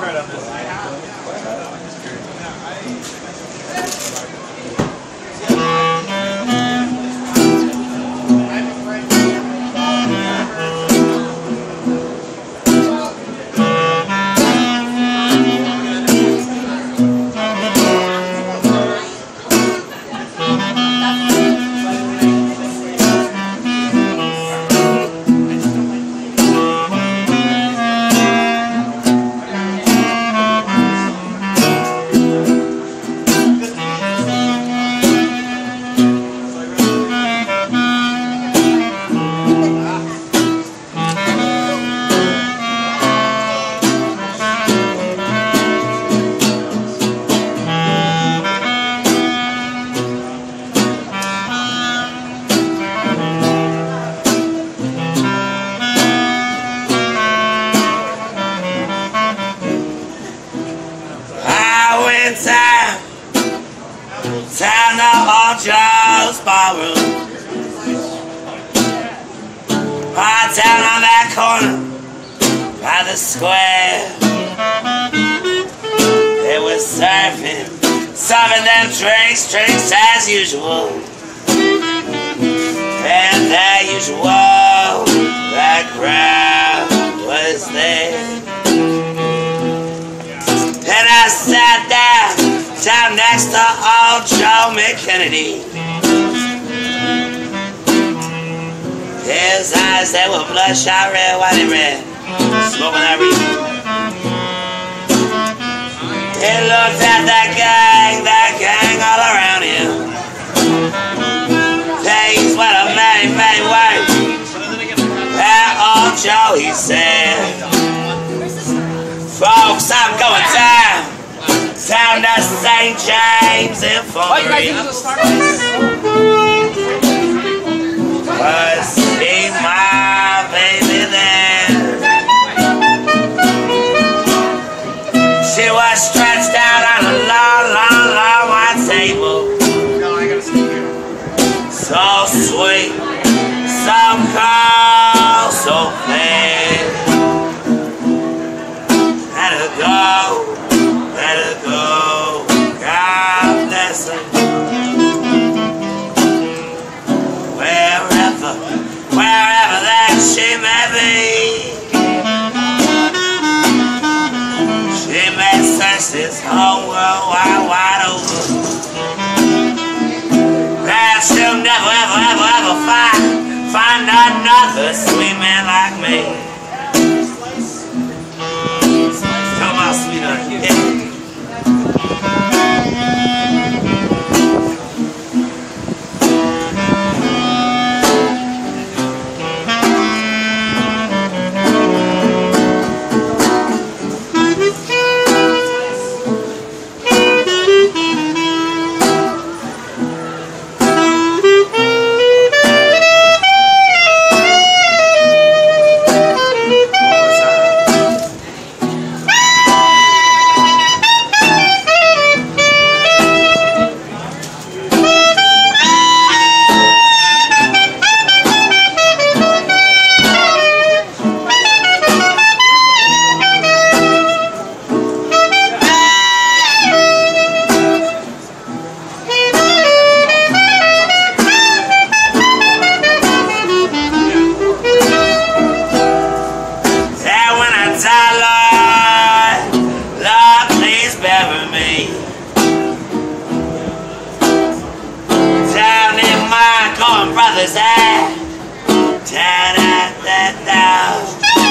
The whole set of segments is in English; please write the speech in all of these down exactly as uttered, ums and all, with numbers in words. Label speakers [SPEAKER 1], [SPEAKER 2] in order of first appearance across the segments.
[SPEAKER 1] copyright on this.
[SPEAKER 2] Time, time to all Joe's Ballroom. Right down on that corner by the square. They were serving, serving them drinks, drinks as usual. And as usual, that crowd was there. And I sat down, down next to old Joe McKennedy. His eyes, they were bloodshot red, white and red, smoking that reefer. He looked at that gang, that gang all around him. Things went a many, many ways. That old Joe, he said, folks, I'm going down, down to Saint James Infirmary. Was see my baby there. She was stretched out on a long, long, long white table. So sweet, so cold, so fair. Let her go, let her go, God bless her. Wherever, wherever that she may be, she may search this whole world wide, wide over. That she'll never, ever, ever, ever find, find another sweet man like me. Sweetheart, yeah. Brothers at down at that down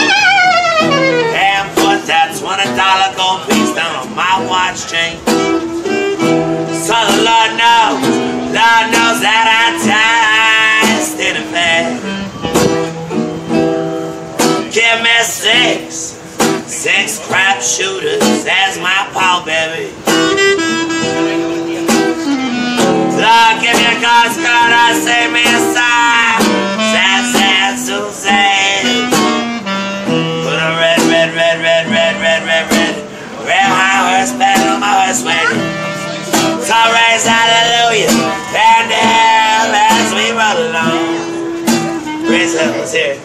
[SPEAKER 2] and put that twenty dollar gold piece down on my watch chain. So the Lord knows, Lord knows that I tied in the bed. Give me six, six crap shooters as my pallbearer. Lord, give me a God's card, I say me a sign. Sad, sad, Suzanne. Put a red, red, red, red, red, red, red, red, red high horse bed on my horse wagon. So raise hallelujah, and hell as we roll along. Praise Him, let's hear it.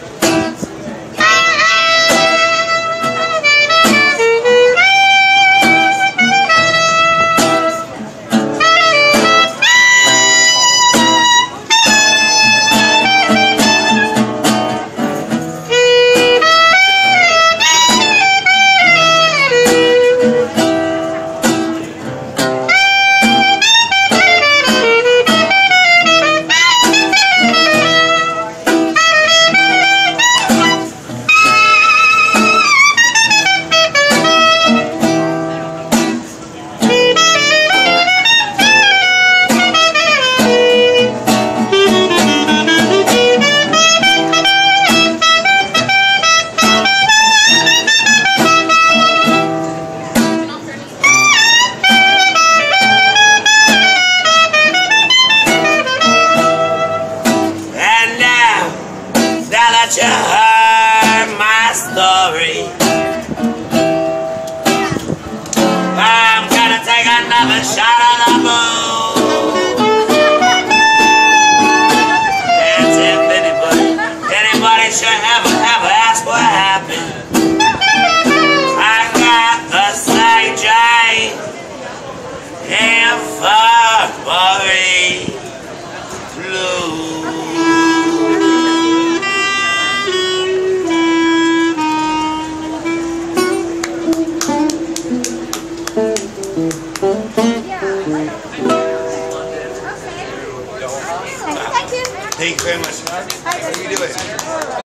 [SPEAKER 2] story. I'm gonna take another shot of the moon. That's if anybody, anybody should ever, ever ask what happened. I got the Sage Infirmary Blue.
[SPEAKER 1] Thank you.
[SPEAKER 2] Thank you very much. How are you doing?